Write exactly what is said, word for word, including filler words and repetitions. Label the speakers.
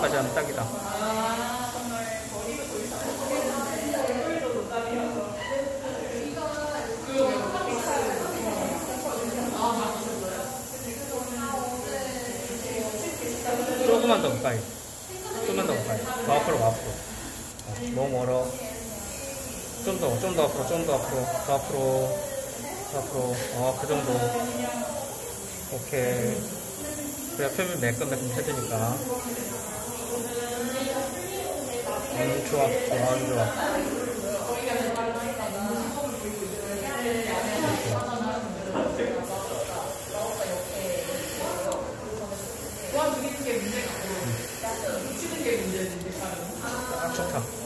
Speaker 1: 정도까지 하면 딱이다. 조금만 더 가까이. 조금만 더 가까이. 더 앞으로, 더 앞으로. 어, 너무 멀어. 좀 더, 좀 더 앞으로, 좀 더 앞으로, 더 앞으로, 더 앞으로. 어, 그 정도. 오케이. 그래야 표면 매끈매끈 해주니까. 음, 좋아, 좋아, 아주 좋아.
Speaker 2: 도와주는 게 문제가 아니고, 붙이는 게 문제지.
Speaker 1: 딱 좋다.